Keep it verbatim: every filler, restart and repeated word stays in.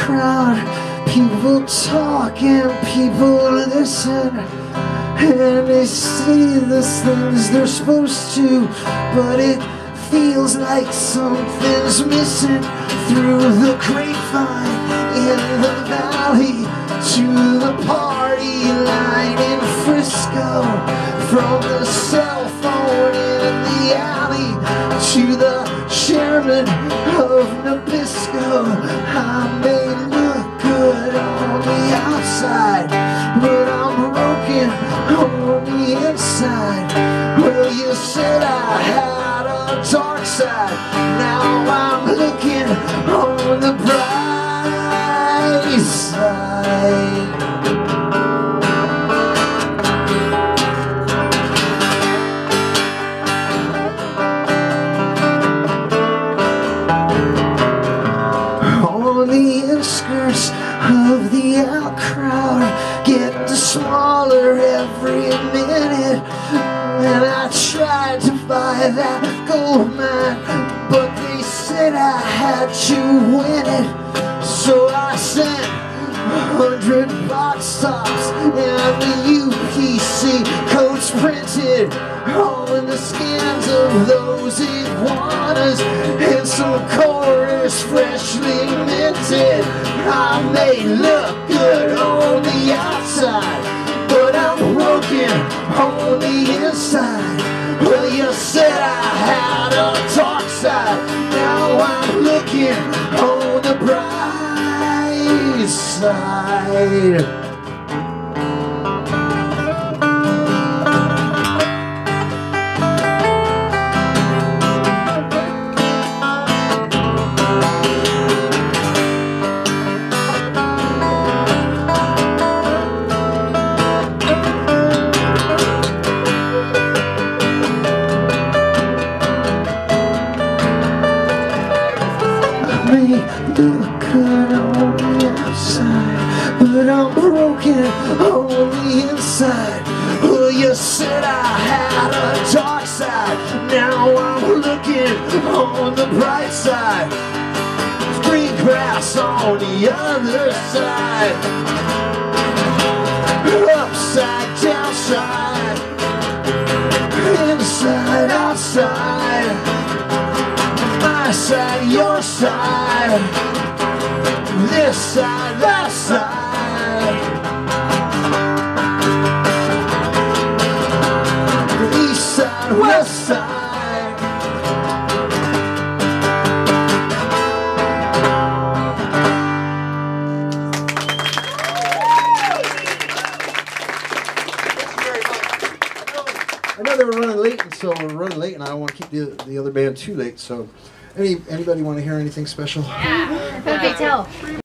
crowd. People talk and people listen, and they say the things they're supposed to, but it feels like something's missing. Through the grapevine in the valley to the party line in Frisco, from the cell phone in the alley to the chairman of Nabisco. I may look good on the outside, but I'm broken on the inside. Well, you said I had a dark side, now I'm looking on the bright side. On the outskirts of the out crowd, getting smaller every minute. And I tried to buy that gold mine, but they said I had to win it. So I sent a hundred box tops and the U P C codes printed on the skins of those iguanas, and some quarters freshly minted. I may look good on the outside, but I'm broken on the inside. Well, you said I had a dark side, now I'm looking on the bright side. May look good on the outside, but I'm broken on the inside. Well, you said I had a dark side, now I'm looking on the bright side. Green grass on the other side, upside, downside, inside, outside. My side, your side, this side, that side, east side, west side. I know they were running late, and so we're running late, and I don't want to keep the, the other band too late, so Any, anybody want to hear anything special? Yeah. Okay, tell.